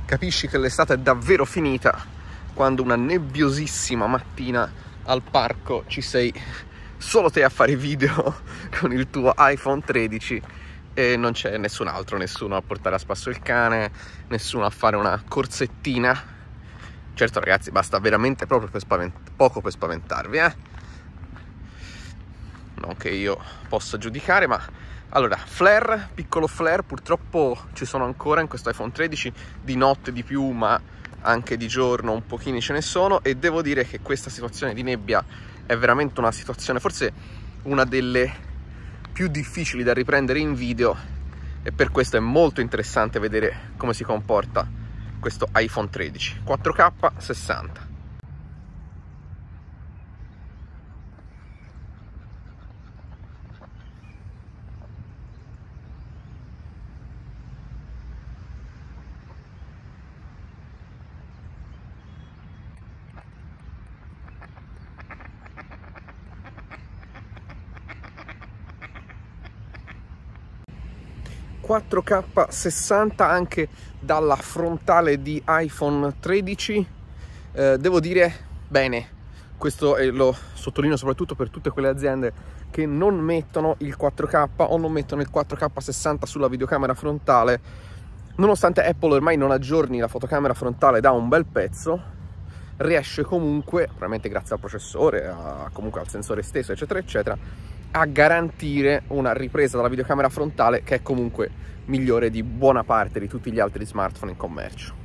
capisci che l'estate è davvero finita quando una nebbiosissima mattina al parco ci sei solo te a fare video con il tuo iPhone 13 e non c'è nessun altro, nessuno a portare a spasso il cane, nessuno a fare una corsettina. Certo ragazzi, basta veramente proprio poco per spaventarvi, non che io possa giudicare, ma allora, flare, piccolo flare, purtroppo ci sono ancora in questo iPhone 13, di notte di più, ma anche di giorno un pochino ce ne sono, e devo dire che questa situazione di nebbia è veramente una situazione, forse una delle più difficili da riprendere in video, e per questo è molto interessante vedere come si comporta questo iPhone 13 4K 60. 4K 60 anche dalla frontale di iPhone 13, devo dire bene, questo lo sottolineo soprattutto per tutte quelle aziende che non mettono il 4K o non mettono il 4K 60 sulla videocamera frontale. Nonostante Apple ormai non aggiorni la fotocamera frontale da un bel pezzo, riesce comunque, probabilmente grazie al processore, comunque al sensore stesso, eccetera eccetera, a garantire una ripresa dalla videocamera frontale che è comunque migliore di buona parte di tutti gli altri smartphone in commercio.